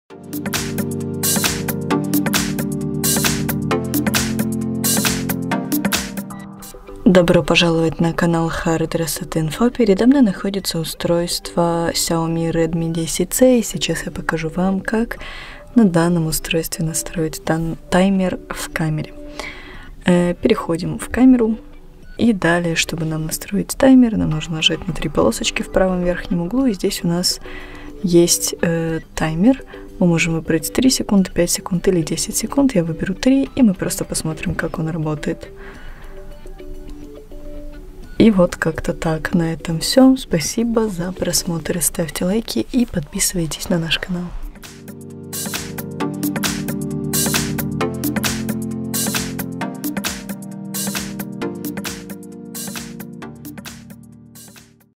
Добро пожаловать на канал Hard Reset Info. Передо мной находится устройство Xiaomi Redmi 10C, и сейчас я покажу вам, как на данном устройстве настроить таймер в камере. Переходим в камеру, и далее, чтобы нам настроить таймер, нам нужно нажать на 3 полосочки в правом верхнем углу, и здесь у нас есть таймер. Мы можем выбрать 3 секунды, 5 секунд или 10 секунд. Я выберу 3, и мы просто посмотрим, как он работает. И вот как-то так. На этом все. Спасибо за просмотр. Ставьте лайки и подписывайтесь на наш канал.